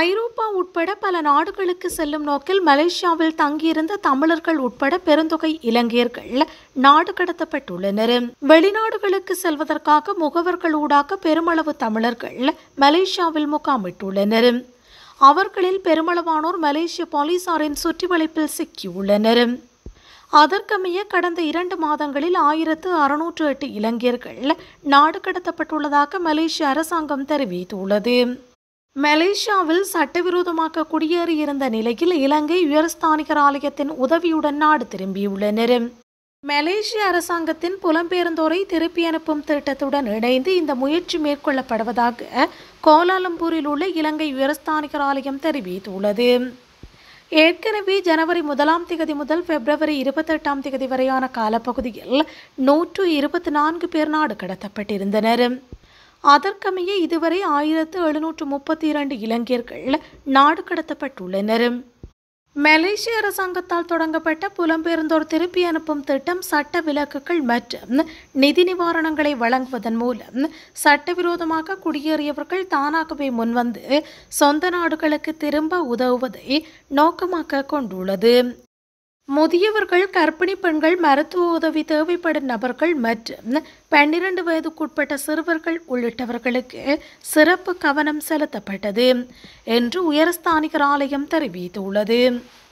ஐரோப்பா உட்பட பல நாடுகளுக்கு செல்லும் நோக்கில் மலேசியாவில் தங்கியிருந்த தமிழர்கள் உட்பட பெருந்தொகை இலங்கையர்கள் நாடு கடத்தப்பட்டுள்ளனர். வெளிநாடுகளுக்கு செல்வதற்காக முகவர்கள் ஊடாக பெருமளவு தமிழர்கள் மலேசியாவில் முகாமிட்டுள்ளனர். அவர்களில் பெருமளவானோர் மலேசிய போலீசாரின் சுற்றிவளைப்பில் சிக்கியுள்ளனர். அதற்கமைய கடந்த 2 மாதங்களில் 1608 இலங்கையர்கள் நாடு கடத்தப்பட்டுள்ளதாக மலேசிய அரசாங்கம் தெரிவித்துள்ளது. மலேசியாவில் சட்டவிரோதமாக குடியேறியிருந்த நிலையில் இலங்கை உயர்ஸ்தானிகர் ஆலயத்தின் உதவியுடன் நாடு திரும்பியுள்ளனர். மலேசிய அரசாங்கத்தின் புலம்பெயர்ந்தோரை திருப்பி அனுப்பும் திட்டத்துடன் இணைந்து இந்த முயற்சி மேற்கொள்ளப்படுவதாக கோலாலம்பூரில் உள்ள இலங்கை உயர்ஸ்தானிகர் ஆலயம் தெரிவித்துள்ளது. ஏற்கனவே ஜனவரி 1 முதல் பிப்ரவரி 28 வரையான காலப்பகுதியில் 124 பேர் நாடு கடத்தப்பட்டிருந்தனர். அதற்கமைய இதுவரை 1732 இலங்கையர்கள் நாடு கடத்தப்பட்டுள்ளனர். மலேசிய அரசாங்கத்தால் தொடங்கப்பட்ட புலம்பெயர்ந்தோர் திருப்பி அனுப்பும் திட்டம் சட்ட விலக்குகள் மற்றும் நிதி நிவாரணங்களை வழங்குவதன் மூலம் சட்டவிரோதமாக குடியேறியவர்கள் தானாகவே முன்வந்து சொந்த நாடுகளுக்கு திரும்ப உதவுவதை நோக்கமாக கொண்டுள்ளது. முதியவர்கள், கர்ப்பிணி பெண்கள், மருத்துவ உதவி தேவைப்படும் நபர்கள் மற்றும் 12 வயதுக்குட்பட்ட சிறுவர்கள் உள்ளிட்டவர்களுக்கு சிறப்பு கவனம் செலுத்தப்பட்டது என்று உயர்ஸ்தானிகர் ஆலயம் தெரிவித்துள்ளது.